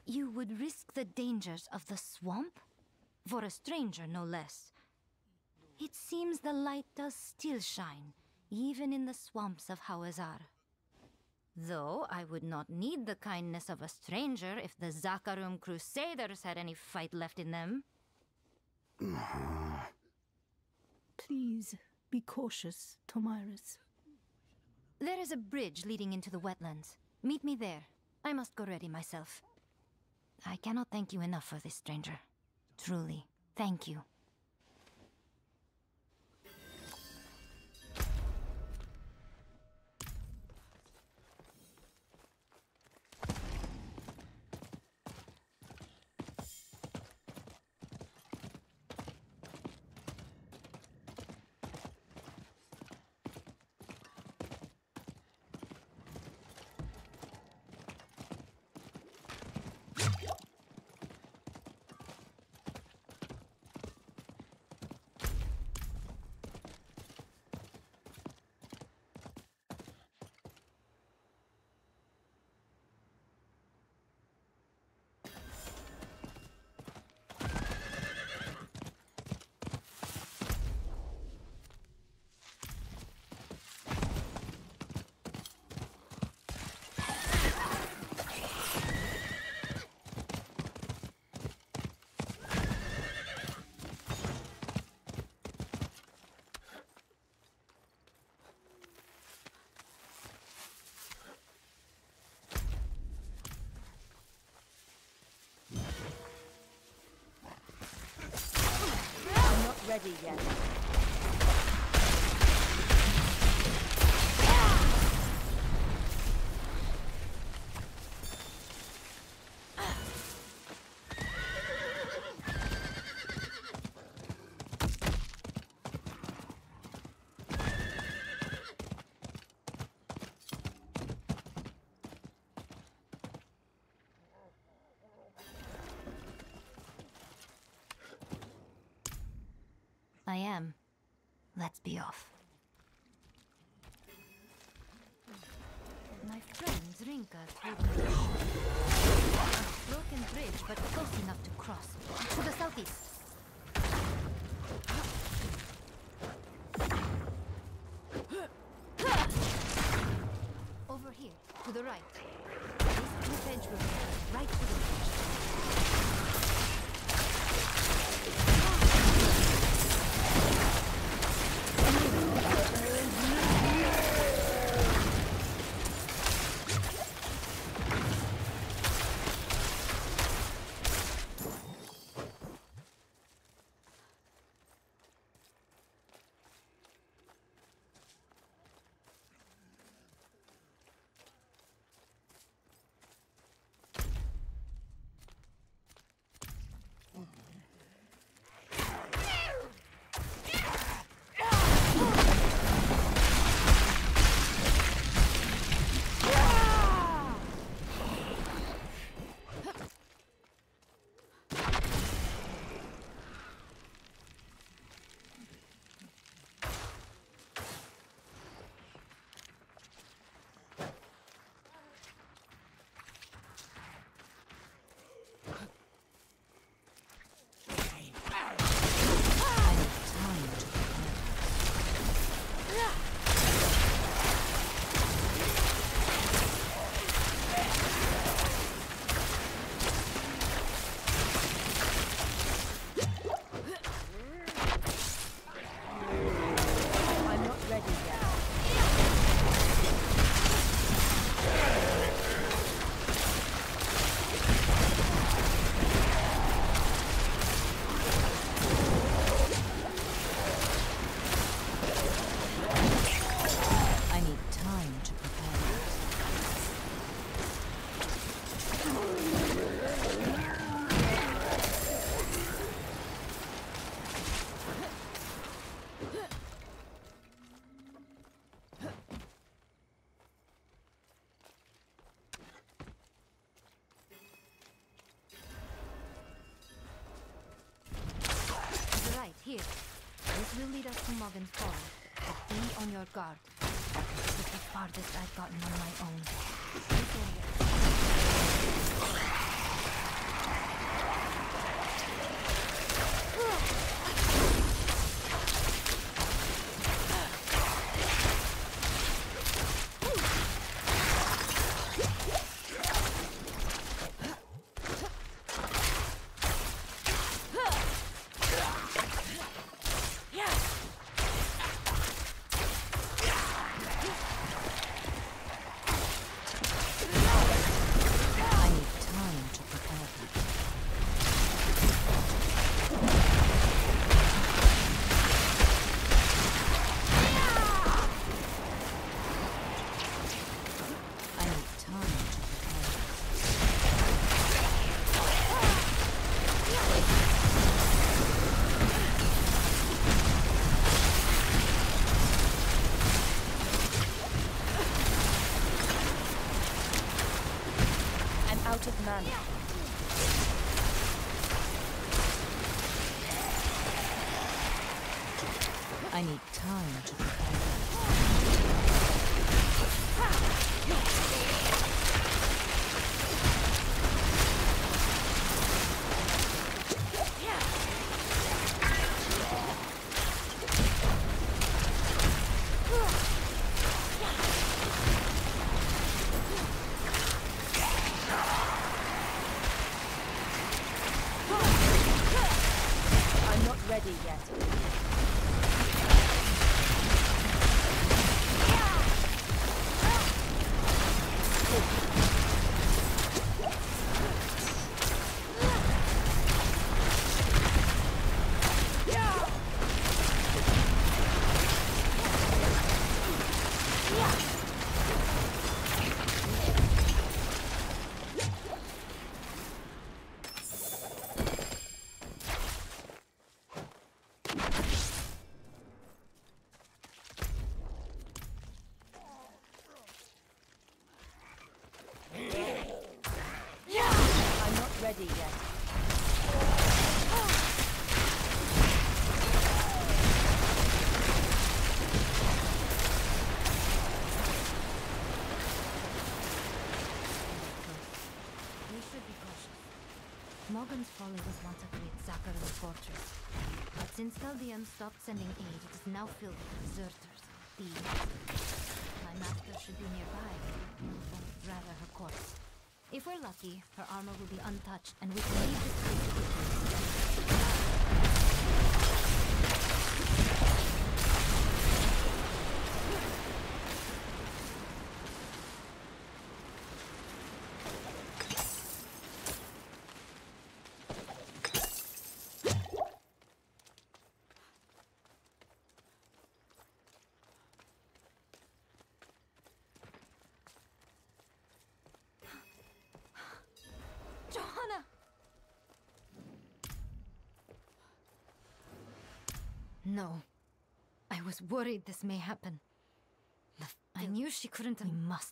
You would risk the dangers of the swamp? For a stranger, no less. It seems the light does still shine, even in the swamps of Hawazar. Though I would not need the kindness of a stranger if the Zakarum Crusaders had any fight left in them. Please, be cautious, Tomiris. There is a bridge leading into the wetlands. Meet me there. I must go ready myself. I cannot thank you enough for this, stranger. Truly, thank you. Ready yet. I am. Let's be off. My friends Rinka told me a broken bridge, but close enough to cross. To the southeast. Over here, to the right. This cliff edge will go right to the bridge. Here. This will lead us to Morgan's Fall. But be on your guard. This is the farthest I've gotten on my own. This area. out of mana. I need time to prepare. I'm not ready yet. Ready yet. We should be cautious. Morgan's Folly was once a great Zakharan fortress. But since Chaldeans stopped sending aid, it is now filled with deserters and thieves. My master should be nearby, or rather her corpse. If we're lucky, her armor will be untouched, and we can leave this place quickly. No. I was worried this may happen. I knew she couldn't. We must.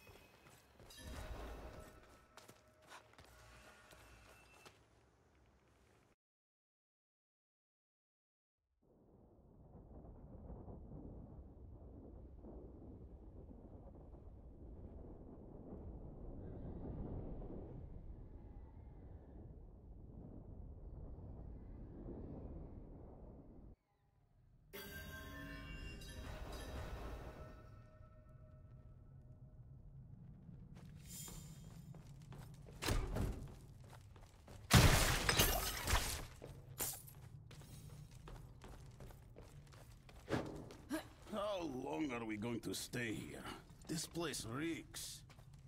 How long are we going to stay here? This place reeks.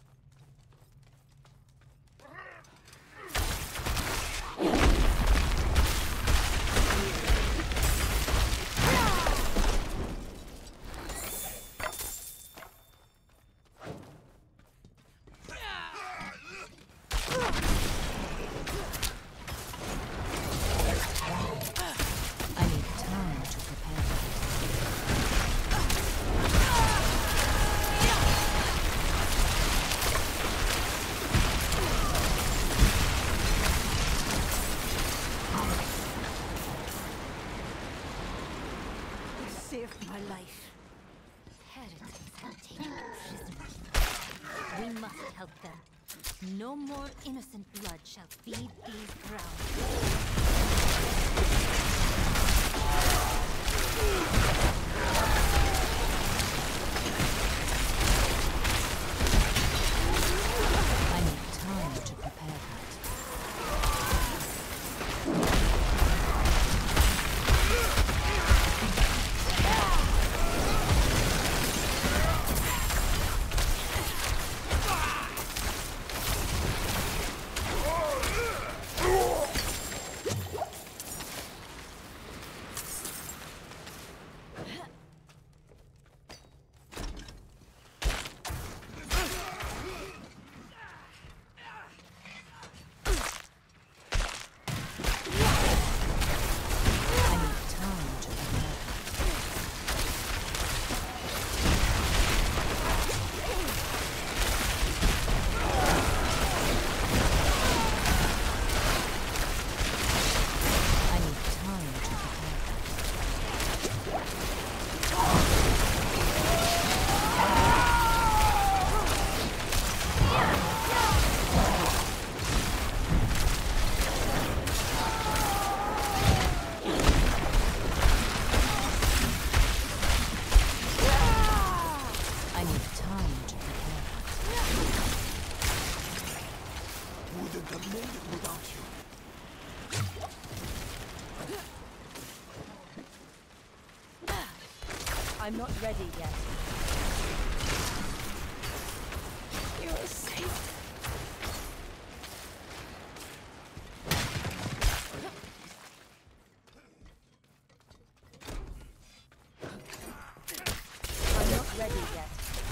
Saved my life. Heretics have taken me prisoner. We must help them. No more innocent blood shall feed these grounds. I need time to prepare that. I'm not ready yet. You are safe. I'm not ready yet.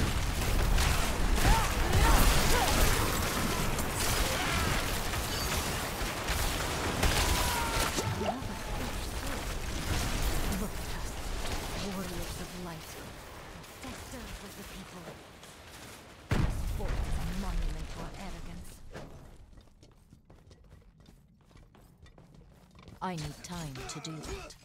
Look at us, warriors of light, testers of the people. This fort is a monument to our arrogance. I need time to do that.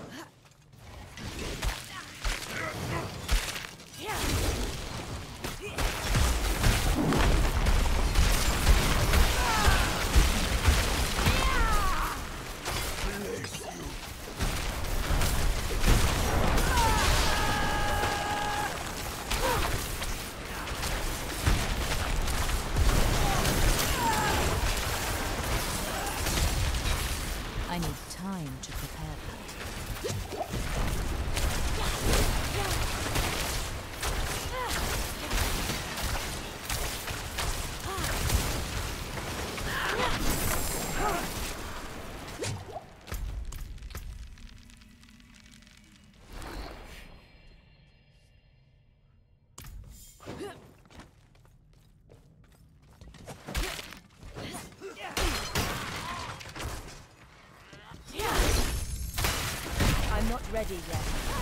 I need time to prepare that. I'm not ready yet.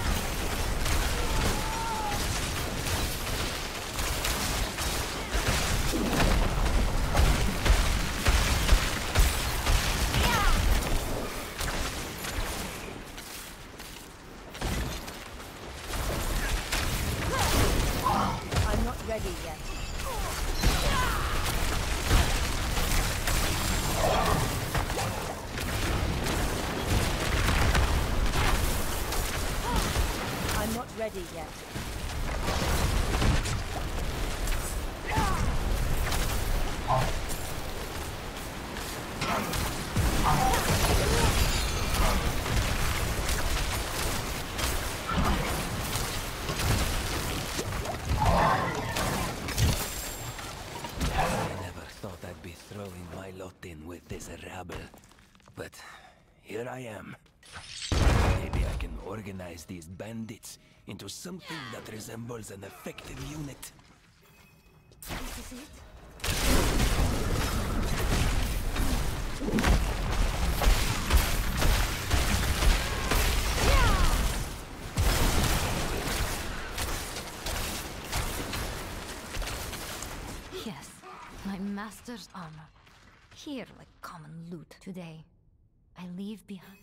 I'm not ready yet. I'm not ready yet. I never thought I'd be throwing my lot in with this rabble, but here I am. Maybe I can organize these bandits into something that resembles an effective unit. This is it? Yes, my master's armor. Here like common loot today. I leave behind.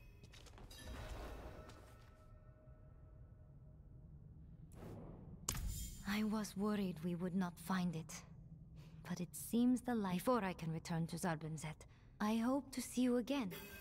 I was worried we would not find it. But it seems the light. Before I can return to Zarbenzet, I hope to see you again.